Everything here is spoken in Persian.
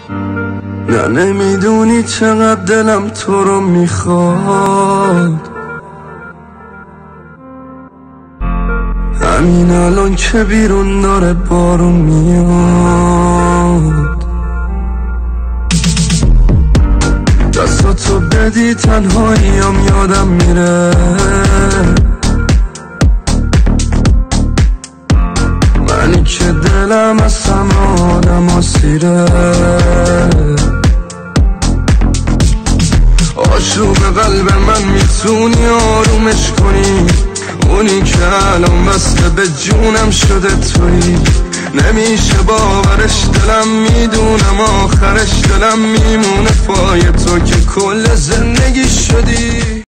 نه نمیدونی چقدر دلم تو رو میخواد، همین الان که بیرون داره بارون میاد. دستاتو بدی تنهاییم یادم میره، منی که دلم از همه آدم اسیره. آشوب قلب من میتونی آرومش کنی، اونی که الان بسته به جونم شده تویی. نمیشه باورش، دلم میدونم آخرش دلم میمونه پای تو که کل زندگی شدی.